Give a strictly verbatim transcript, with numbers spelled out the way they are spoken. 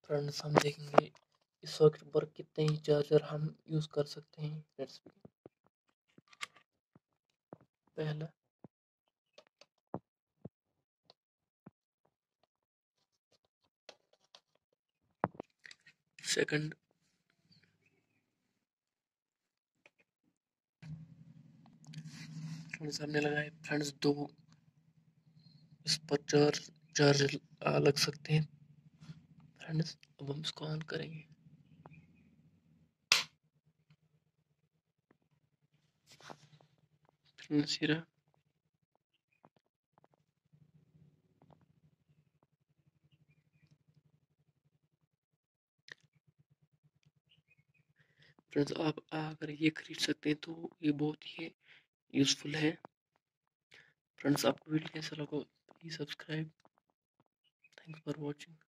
Friends हम देखेंगे इस सॉकेट पर कितने ही चार्जर हम यूज़ कर सकते हैं। लेट्स पहला सेकंड फ्रेंड्स हमने लगाए फ्रेंड्स दो, इस पर चार चार्जर लग सकते हैं फ्रेंड्स। अब हम इसको ऑन करेंगे। फ्रेंड्स ये रहा। फ्रेंड्स आप अगर ये खरीद सकते हैं तो ये बहुत ही यूज़फुल है। फ्रेंड्स आपको वीडियो कैसा लगा please subscribe. Thanks for watching.